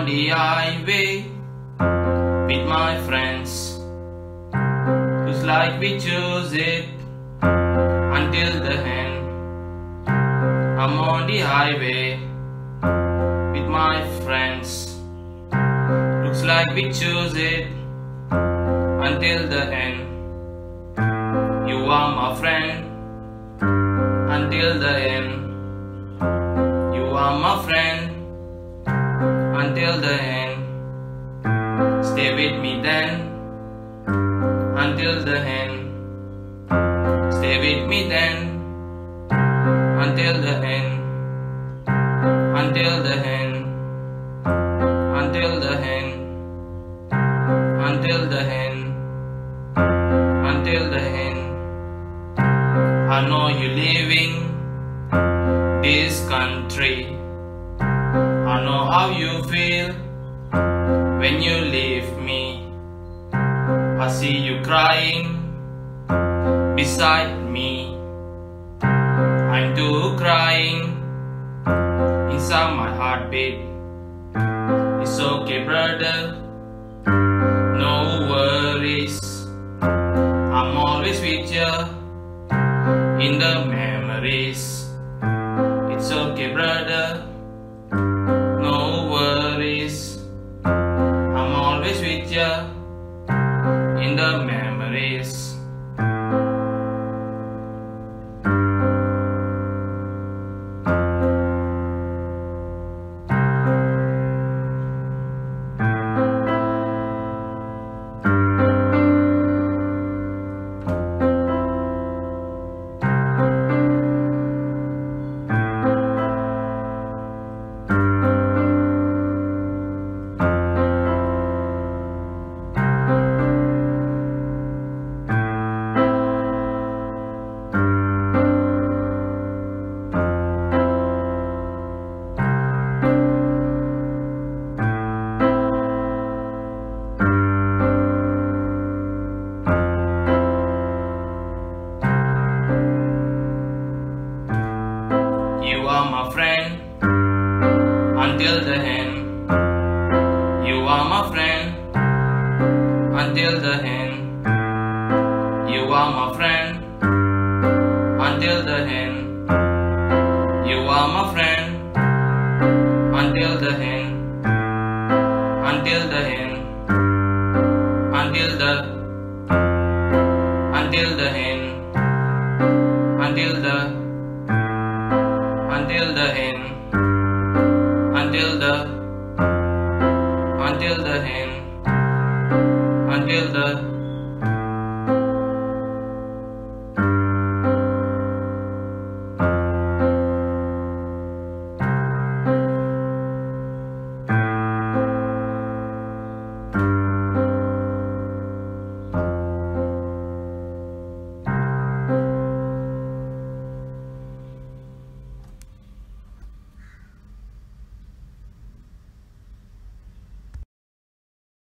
the highway with my friends. Looks like we choose it until the end. I'm on the highway with my friends. Looks like we choose it until the end. You are my friend until the end. You are my friend until the end. Stay with me then until the end. Stay with me then until the end. Until the end. Until the end. Until the end. Until the end. I know you're leaving this country. I know how you feel when you leave me. I see you crying beside me. I'm too crying inside my heartbeat. It's okay, brother, no worries. I'm always with you in the memories. It's okay, brother, no worries. I'm always with you in the memories. You are my friend until the end. You are my friend until the end.